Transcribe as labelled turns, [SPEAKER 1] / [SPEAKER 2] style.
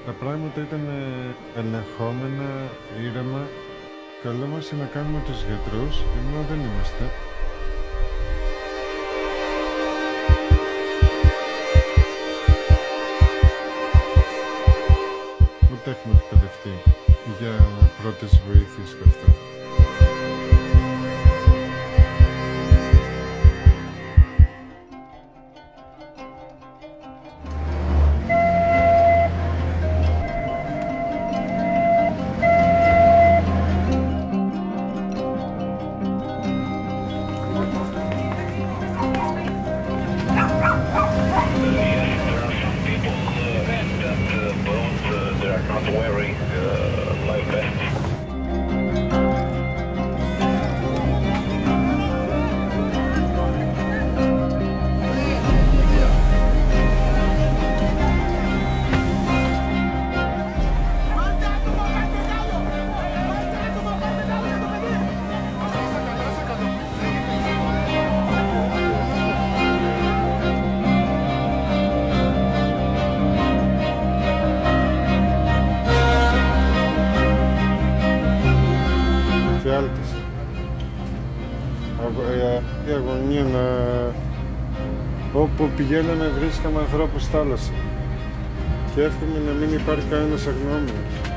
[SPEAKER 1] Τα πράγματα ήταν ελεγχόμενα, ήρεμα. Καλό μας είναι να κάνουμε τους γιατρούς, ενώ δεν είμαστε. Ούτε έχουμε εκπαιδευτεί για πρώτες βοήθειες και αυτά.
[SPEAKER 2] Not wearing life vests.
[SPEAKER 1] Η αγωνία να... Όπου πηγαίναμε βρίσκαμε ανθρώπους στη θάλασσα και εύχομαι να μην υπάρχει κανένας αγνώμενος.